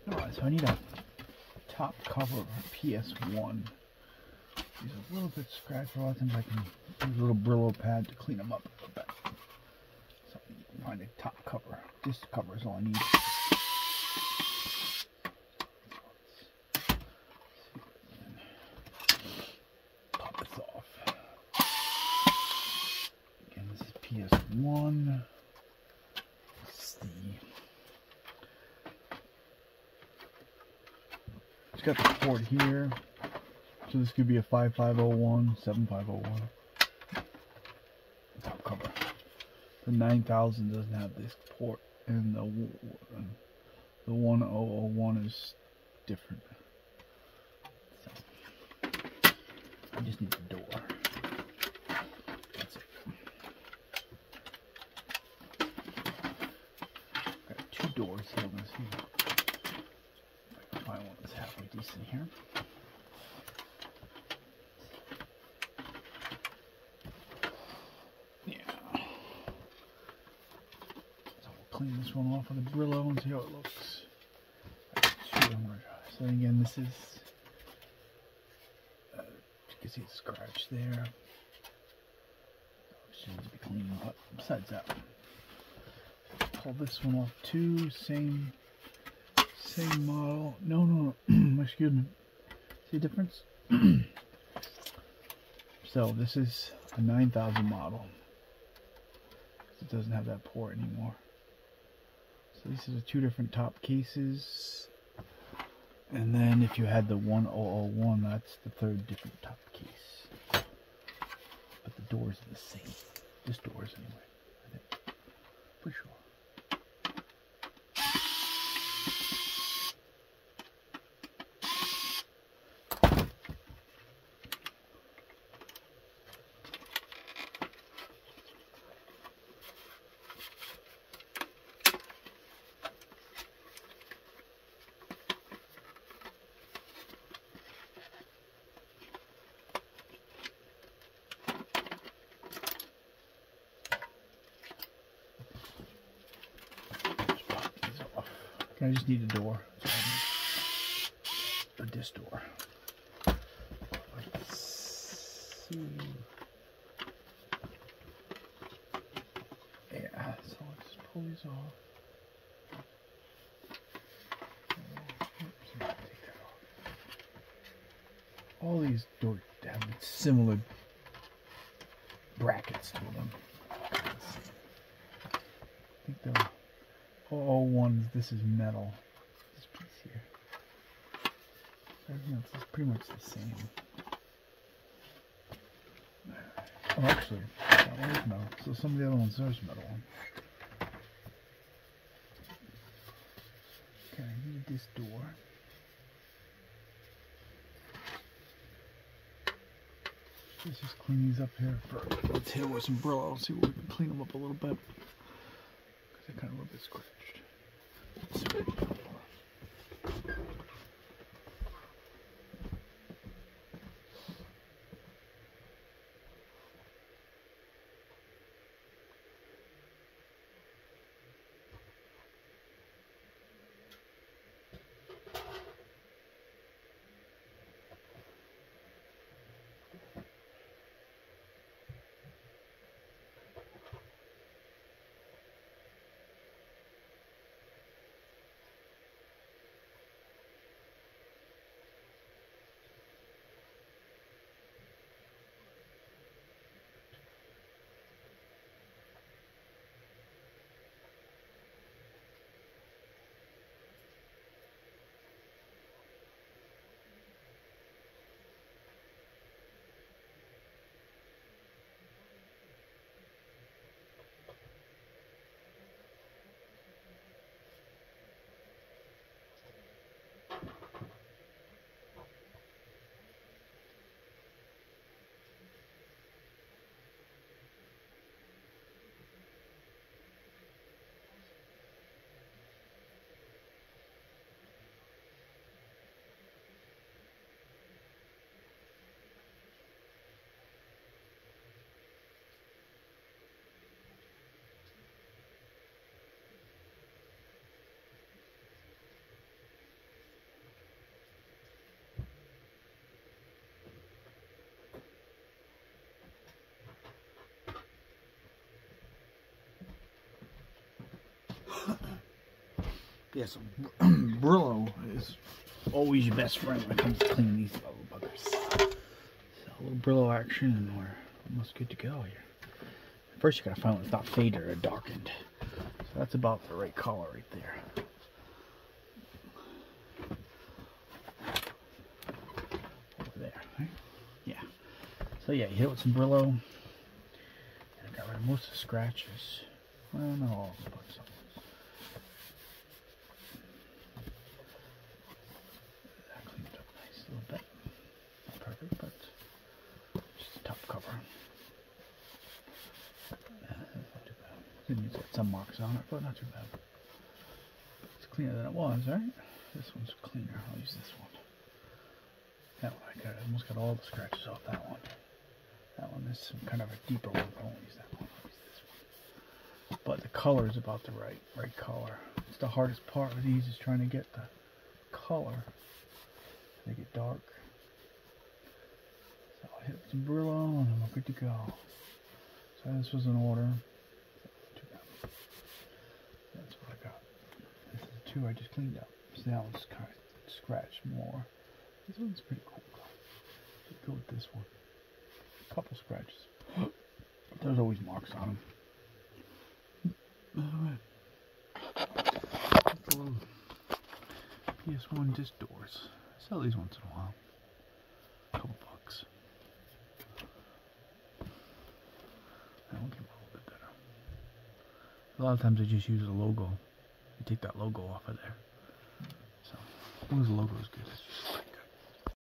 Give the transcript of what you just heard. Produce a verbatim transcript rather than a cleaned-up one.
Alright, so I need a top cover for P S one. These are a little bit scratched. A lot of times I can use a little Brillo pad to clean them up a little bit. So you can find a top cover. This cover is all I need. Pop this off. Again, this is P S one. It's the It's got the port here. So this could be a five five oh one, seven five oh one. Top cover. The nine thousand doesn't have this port, and the the one thousand one is different. So I just need the door. That's it. Got two doors here. Let's see if I can find one that's halfway decent here. Clean this one off with a Brillo and see how it looks. So again, this is, uh, you can see the scratch there. It needs to be clean, but besides that, pull this one off too. Same, same model. No, no, no. Excuse me. See the difference? So this is a nine thousand model. It doesn't have that port anymore. So these are the two different top cases, and then if you had the one thousand one, that's the third different top case. But the doors are the same. This doors anyway, I think, for sure. I just need a door. Or this door. Let's see. Yeah, so let's pull these off. Oops, take that off. All these doors have similar brackets to them. I think they're oh ones, this is metal. This piece here. Everything else is pretty much the same. Oh, actually, that one is metal. So some of the other ones, there's metal one. Okay, I need this door. Let's just clean these up here first. Let's hit it with some Brillo, see if we can clean them up a little bit. Because they're kind of a little bit scratched. Yeah, so Brillo is always your best friend when it comes to cleaning these little buggers. So a little Brillo action and we're almost good to go here. First you gotta find one that's not faded or darkened. So that's about the right color right there. Over there, right? Yeah. So yeah, you hit it with some Brillo. And I got rid of most of the scratches. Well, not all of them, but some. That cleaned it up nice a little bit. Not perfect, but just the top cover. Yeah, that's not too bad. Didn't use got some marks on it, but not too bad. It's cleaner than it was, right? This one's cleaner. I'll use this one. That one, I got almost got all the scratches off that one. That one is some kind of a deeper one. I won't use that one. I'll use this one. But the color is about the right, right color. It's the hardest part of these is trying to get the color. Make it dark. So I'll hit with some Brillo and I'm good to go. So this was in order. That's what I got. This is the two I just cleaned up. So that one's kind of scratched more. This one's pretty cool. Just go with this one. A couple scratches. There's always marks on them. Alright. Little P S one disc doors. I sell these once in a while. A couple bucks. That one came out a little bit better. A lot of times I just use a logo. You take that logo off of there. So, as long as the logo is good.